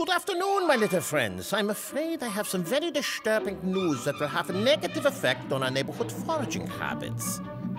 Good afternoon, my little friends. I'm afraid I have some very disturbing news that will have a negative effect on our neighborhood foraging habits.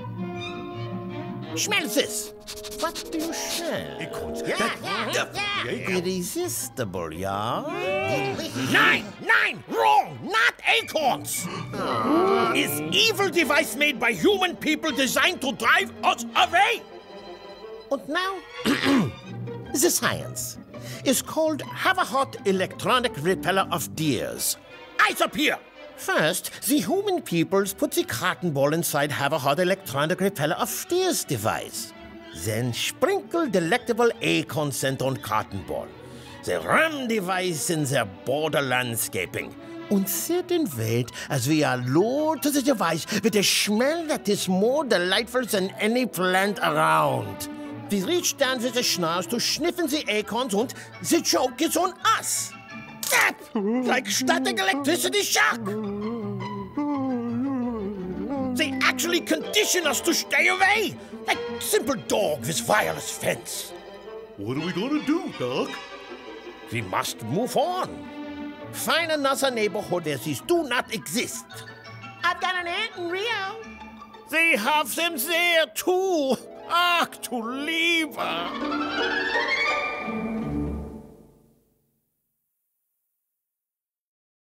Smell this. What do you smell? Acorns. Yeah. Irresistible, yeah? Nine! Wrong! Not acorns! Is evil device made by human people designed to drive us away? And now, the science is called Haverhot Electronic Repeller of Deers. Eyes up here! First, the human peoples put the cotton ball inside Haverhot Electronic Repeller of Deers device. Then sprinkle delectable acorn scent on cotton ball. They ram device in their border landscaping. And sit and wait as we are lured to the device with a smell that is more delightful than any plant around. We reach down with the schnauz to sniff in the acorns and the joke is on us. Zap! Like static electricity shock. They actually condition us to stay away, like simple dog with wireless fence. What are we gonna do, Doc? We must move on. Find another neighborhood where these do not exist. I've got an aunt in Rio. They have them there, too. Ach, to lieber.